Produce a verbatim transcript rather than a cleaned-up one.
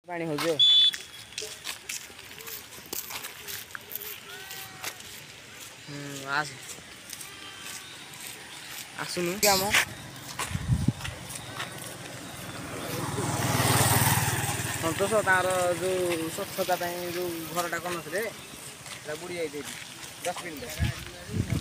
पानी हो जो हम्म आस आसुनु क्या म संतोष तार जो स्वच्छता जो घरटा कर बुड़ी जाइए डस्टबिन